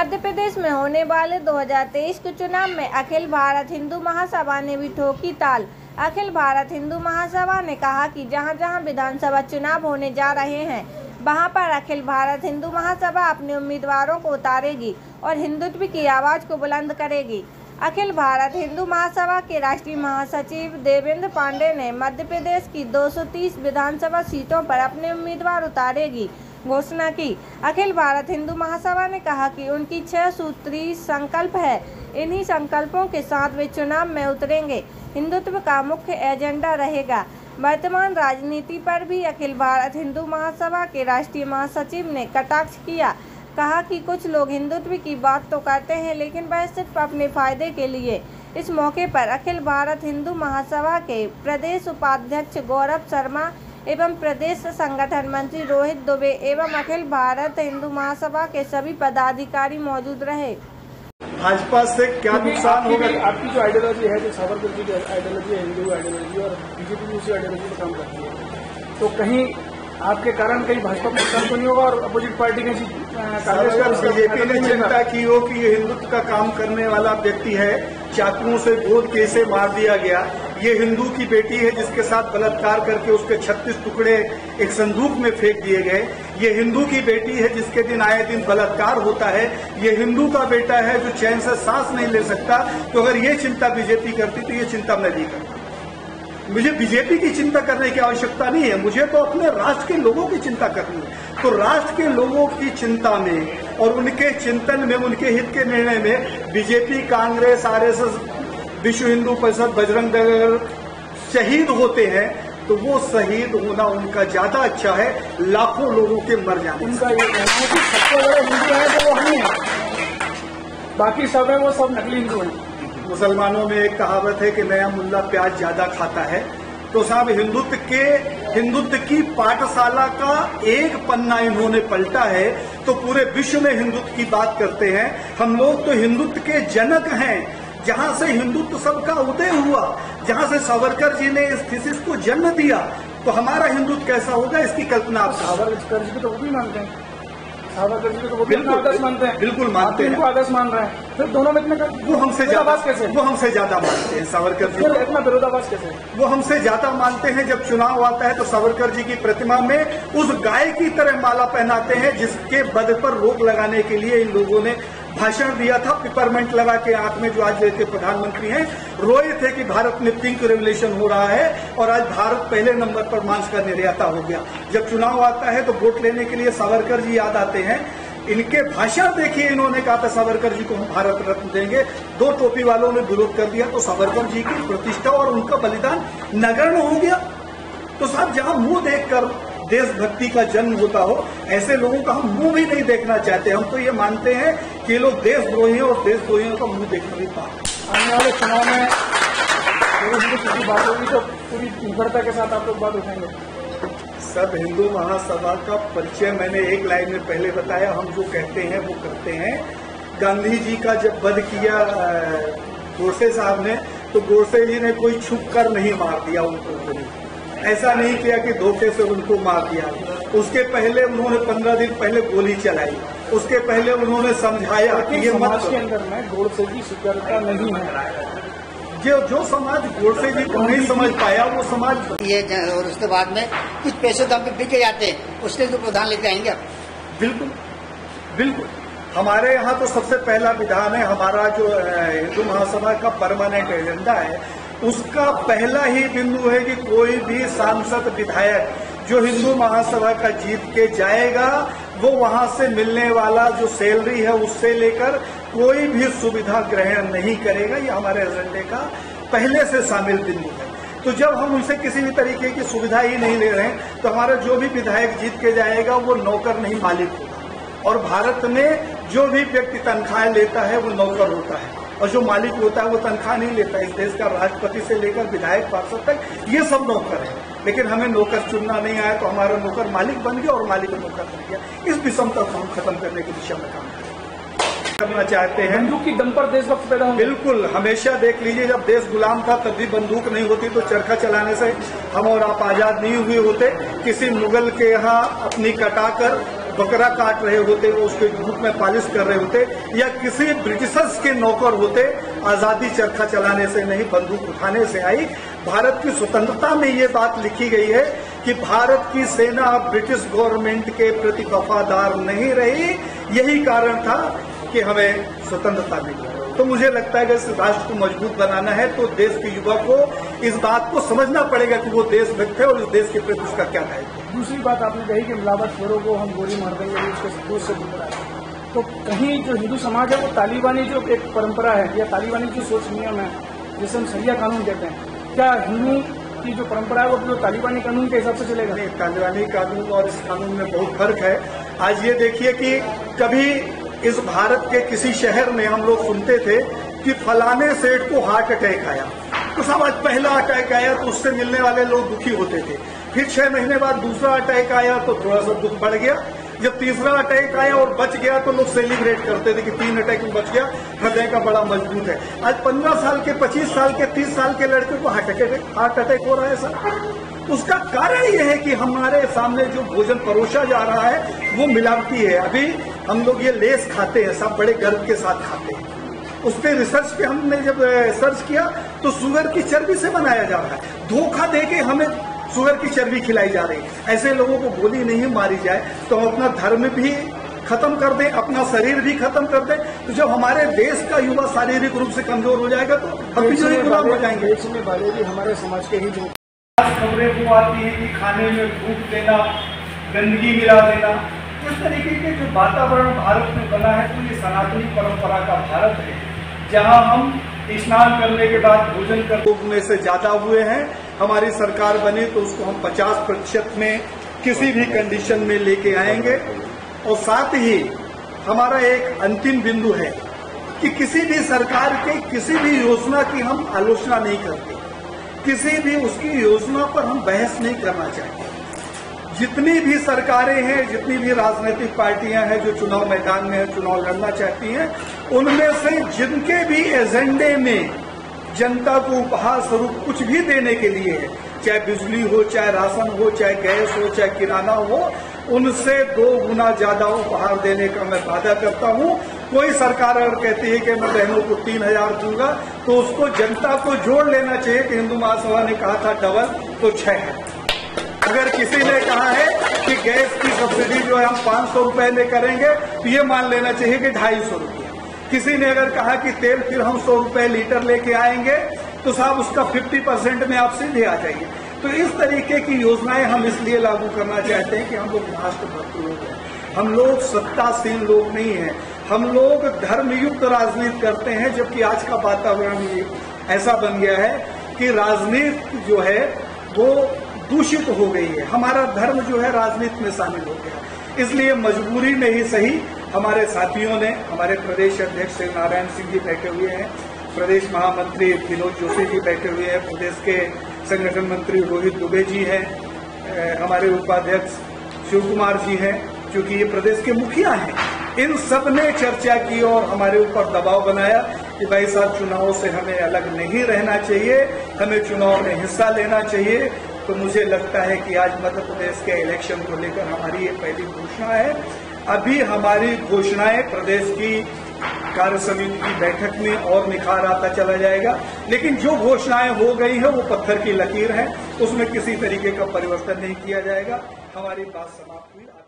मध्य प्रदेश में होने वाले 2023 के चुनाव में अखिल भारत हिंदू महासभा ने भी ठोकी ताल। अखिल भारत हिंदू महासभा ने कहा कि जहां-जहां विधानसभा चुनाव होने जा रहे हैं, वहां पर अखिल भारत हिंदू महासभा अपने उम्मीदवारों को उतारेगी और हिंदुत्व की आवाज को बुलंद करेगी। अखिल भारत हिंदू महासभा के राष्ट्रीय महासचिव देवेंद्र पांडे ने मध्य प्रदेश की 230 विधानसभा सीटों पर अपने उम्मीदवार उतारेगी घोषणा की। अखिल भारत हिंदू महासभा ने कहा कि उनकी 6 सूत्री संकल्प है। इन्हीं संकल्पों के साथ वे चुनाव में उतरेंगे। हिंदुत्व का मुख्य एजेंडा रहेगा। वर्तमान राजनीति पर भी अखिल भारत हिंदू महासभा के राष्ट्रीय महासचिव ने कटाक्ष किया। कहा कि कुछ लोग हिंदुत्व की बात तो करते हैं, लेकिन वह सिर्फ अपने फायदे के लिए। इस मौके पर अखिल भारत हिंदू महासभा के प्रदेश उपाध्यक्ष गौरव शर्मा एवं प्रदेश संगठन मंत्री रोहित दुबे एवं अखिल भारत हिंदू महासभा के सभी पदाधिकारी मौजूद रहे। भाजपा से क्या नुकसान होगा? आपकी जो आइडियोलॉजी है, जो सावरकर जी की आइडियोलॉजी है, हिंदू आइडियोलॉजी, और बीजेपी भी उसी आइडियोलॉजी पर काम करती है, तो कहीं आपके कारण कहीं भाजपा को नुकसान तो नहीं होगा और अपोजिट पार्टी ने बीजेपी ने चिंता की हो कि ये हिंदुत्व का काम करने वाला व्यक्ति है, चाकुओं से गोद के इसे मार दिया गया, ये हिंदू की बेटी है जिसके साथ बलात्कार करके उसके 36 टुकड़े एक संदूक में फेंक दिए गए, ये हिंदू की बेटी है जिसके दिन आए दिन बलात्कार होता है, ये हिंदू का बेटा है जो चैन से सांस नहीं ले सकता। तो अगर ये चिंता बीजेपी करती तो ये चिंता मैं नहीं करता। मुझे बीजेपी की चिंता करने की आवश्यकता नहीं है, मुझे तो अपने राष्ट्र के लोगों की चिंता करनी है। तो राष्ट्र के लोगों की चिंता में और उनके चिंतन में, उनके हित के निर्णय में बीजेपी, कांग्रेस, आरएसएस, विश्व हिंदू परिषद, बजरंग दल शहीद होते हैं तो वो शहीद होना उनका ज्यादा अच्छा है लाखों लोगों के मर जाने। उनका ये कहना है कि सबसे बड़े हिंदू है तो वो हम हैं, बाकी सब है वो सब नकली हिंदू हैं। मुसलमानों में एक कहावत है कि नया मुल्ला प्याज ज्यादा खाता है। तो साहब हिंदुत्व की पाठशाला का एक पन्ना इन्होंने पलटा है तो पूरे विश्व में हिंदुत्व की बात करते हैं। हम लोग तो हिंदुत्व के जनक हैं, जहां से हिंदुत्व सबका उदय हुआ, जहां से सावरकर जी ने इस थीसिस को जन्म दिया, तो हमारा हिंदुत्व कैसा होगा इसकी कल्पना आप सावरकर जी तो वो भी मानते हैं, सावरकर जी तो वो भी आदर्श मानते हैं, बिल्कुल मानते हैं, आदर्श मान रहे हैं। फिर दोनों में इतना वो हमसे ज्यादा मानते हैं सावरकर जी, इतना विरोधाभास कैसे? वो हमसे ज्यादा मानते हैं। जब चुनाव आता है तो सावरकर जी की प्रतिमा में उस गाय की तरह माला पहनाते हैं जिसके वध पर रोक लगाने के लिए इन लोगों ने भाषण दिया था, पिपरमेंट लगा के आंख में, जो आज के प्रधानमंत्री हैं, रोए थे कि भारत में पिंक रेवोल्यूशन हो रहा है और आज भारत पहले नंबर पर मांस का निर्याता हो गया। जब चुनाव आता है तो वोट लेने के लिए सावरकर जी याद आते हैं। इनके भाषण देखिए, इन्होंने कहा था सावरकर जी को हम भारत रत्न देंगे, 2 टोपी वालों ने विरोध कर दिया तो सावरकर जी की प्रतिष्ठा और उनका बलिदान नगण्य हो गया। तो साहब जहां मुंह देखकर देशभक्ति का जन्म होता हो, ऐसे लोगों का हम मुंह भी नहीं देखना चाहते। हम तो ये मानते हैं कि ये लोग देशद्रोही हैं और देशद्रोहियों का मुंह देखना नहीं पाते। आने वाले चुनाव में किसी बात होगी तो पूरी निखरता के साथ आप लोग बात उठाएंगे। सब हिंदू महासभा का परिचय मैंने एक लाइन में पहले बताया। हम जो कहते हैं वो करते हैं। गांधी जी का जब वध किया गोडसे साहब ने, तो गोडसे जी ने कोई छुप कर नहीं मार दिया उनको, ऐसा नहीं किया कि धोखे से उनको मार दिया। उसके पहले उन्होंने 15 दिन पहले गोली चलाई, उसके पहले उन्होंने समझाया कि ये समाज के अंदर में गोडसे की स्वीकार्यता नहीं है। जो समाज गोडसे जी को नहीं समझ पाया वो समाज ये, और उसके बाद में कुछ पैसे तो हम पे बिके जाते हैं, उसके जो प्रधान लेके आएंगे आप। बिल्कुल बिल्कुल। हमारे यहाँ तो सबसे पहला विधान है, हमारा जो हिंदू महासभा का परमानेंट एजेंडा है, उसका पहला ही बिंदु है कि कोई भी सांसद विधायक जो हिंदू महासभा का जीत के जाएगा, वो वहां से मिलने वाला जो सैलरी है उससे लेकर कोई भी सुविधा ग्रहण नहीं करेगा। ये हमारे एजेंडे का पहले से शामिल बिंदु है। तो जब हम उनसे किसी भी तरीके की सुविधा ही नहीं ले रहे हैं, तो हमारा जो भी विधायक जीत के जाएगा वो नौकर नहीं मालिक होगा। और भारत में जो भी व्यक्ति तनख्वाह लेता है वो नौकर होता है, और जो मालिक होता है वो तनख्वाह नहीं लेता। इस देश का राष्ट्रपति से लेकर विधायक, पार्षद तक ये सब नौकर है। लेकिन हमें नौकर चुनना नहीं आया तो हमारा नौकर मालिक बन गया और मालिक नौकर बन गया। इस विषमता को हम खत्म करने की दिशा में काम करें। करना चाहते हैं। बंदूक की दम पर देशभक्त पैदा होंगे। बिल्कुल, हमेशा देख लीजिए, जब देश गुलाम था तब भी बंदूक नहीं होती, तो चरखा चलाने से हम और आप आजाद नहीं हुए होते। किसी मुगल के यहाँ अपनी कटाकर बकरा काट रहे होते, वो उसके धूप में पालिश कर रहे होते, या किसी ब्रिटिशर्स के नौकर होते। आजादी चरखा चलाने से नहीं, बंदूक उठाने से आई। भारत की स्वतंत्रता में ये बात लिखी गई है कि भारत की सेना ब्रिटिश गवर्नमेंट के प्रति वफादार नहीं रही। यही कारण था कि हमें स्वतंत्रता मिली। तो मुझे लगता है कि इस राष्ट्र को मजबूत बनाना है तो देश के युवा को इस बात को समझना पड़ेगा कि वो देशभक्त है और इस देश के प्रति उसका क्या दायित्व है। दूसरी बात आपने कही कि मिलावटखोरों को हम गोली मार देंगे, उसके दूर से दूर आए। तो कहीं जो हिंदू समाज है वो तालिबानी जो एक परंपरा है या तालिबानी जो सोच नियम है जिसे हम शरिया कानून कहते हैं, क्या हिंदू की जो परंपरा है वो जो तालिबानी कानून के हिसाब से चलेगा? नहीं, तालिबानी कानून और इस कानून में बहुत फर्क है। आज ये देखिए कि कभी इस भारत के किसी शहर में हम लोग सुनते थे कि फलाने सेठ को हार्ट अटैक आया, तो सब आज पहला अटैक आया तो उससे मिलने वाले लोग दुखी होते थे। फिर 6 महीने बाद दूसरा अटैक आया तो थोड़ा सा दुख बढ़ गया। जब तीसरा अटैक आया और बच गया तो लोग सेलिब्रेट करते थे कि 3 अटैक में बच गया, हृदय का बड़ा मजबूत है। आज 15 साल के, 25 साल के, 30 साल के लड़के को हार्ट अटैक हो रहा है सर। उसका कारण यह है कि हमारे सामने जो भोजन परोसा जा रहा है वो मिलावटी है। अभी हम लोग ये लेस खाते हैं, सब बड़े गर्व के साथ खाते हैं। उस पर रिसर्च पे हमने जब सर्च किया तो शुगर की चर्बी से बनाया जा रहा है। धोखा देके हमें शुगर की चर्बी खिलाई जा रही है। ऐसे लोगों को गोली नहीं मारी जाए तो हम अपना धर्म भी खत्म कर दें, अपना शरीर भी खत्म कर दें। तो जब हमारे देश का युवा शारीरिक रूप से कमजोर हो जाएगा तो हम भी जो गुलाम हो जाएंगे। इसमें वाले भी हमारे समाज के ही जो खबरें वो आती है कि खाने में फूंक देना, गंदगी मिला देना, इस तरीके के जो वातावरण भारत में बना है तो ये सनातनी परंपरा का भारत है, जहां हम स्नान करने के बाद भोजन कर लोग में से ज्यादा हुए हैं। हमारी सरकार बनी तो उसको हम 50% में किसी भी कंडीशन में लेके आएंगे। और साथ ही हमारा एक अंतिम बिंदु है कि किसी भी सरकार के किसी भी योजना की हम आलोचना नहीं करते, किसी भी उसकी योजना पर हम बहस नहीं करना चाहते। जितनी भी सरकारें हैं, जितनी भी राजनीतिक पार्टियां हैं जो चुनाव मैदान में चुनाव लड़ना चाहती हैं, उनमें से जिनके भी एजेंडे में जनता को उपहार स्वरूप कुछ भी देने के लिए है, चाहे बिजली हो, चाहे राशन हो, चाहे गैस हो, चाहे किराना हो, उनसे 2 गुना ज्यादा उपहार देने का मैं वादा करता हूं। कोई सरकार अगर कहती है कि मैं बहनों को 3000 दूंगा तो उसको जनता को जोड़ लेना चाहिए कि हिंदू महासभा ने कहा था डबल तो 6 है। अगर किसी ने कहा है कि गैस की सब्सिडी जो है हम 500 रुपए में करेंगे तो ये मान लेना चाहिए कि 250 रुपया। किसी ने अगर कहा कि तेल फिर हम 100 रुपए लीटर लेके आएंगे तो साहब उसका 50% में आप सीधे आ जाइए। तो इस तरीके की योजनाएं हम इसलिए लागू करना चाहते हैं कि हम लोग राष्ट्रभक्त लोग हैं, हम लोग सत्तासीन लोग नहीं हैं, हम लोग धर्मयुक्त राजनीति करते हैं। जबकि आज का वातावरण ये ऐसा बन गया है कि राजनीति जो है वो दूषित हो गई है, हमारा धर्म जो है राजनीति में शामिल हो गया। इसलिए मजबूरी में ही सही हमारे साथियों ने, हमारे प्रदेश अध्यक्ष शिव नारायण सिंह जी बैठे हुए हैं, प्रदेश महामंत्री विनोद जोशी जी बैठे हुए हैं, प्रदेश के संगठन मंत्री रोहित दुबे जी हैं, हमारे उपाध्यक्ष शिव कुमार जी हैं, क्योंकि ये प्रदेश के मुखिया हैं। इन सब ने चर्चा की और हमारे ऊपर दबाव बनाया कि भाई साहब चुनाव से हमें अलग नहीं रहना चाहिए, हमें चुनाव में हिस्सा लेना चाहिए। तो मुझे लगता है कि आज मध्य प्रदेश के इलेक्शन को लेकर हमारी ये पहली घोषणा है। अभी हमारी घोषणाएं प्रदेश की कार्य समिति की बैठक में और निखार आता चला जाएगा, लेकिन जो घोषणाएं हो गई है वो पत्थर की लकीर है, उसमें किसी तरीके का परिवर्तन नहीं किया जाएगा। हमारी बात समाप्त हुई।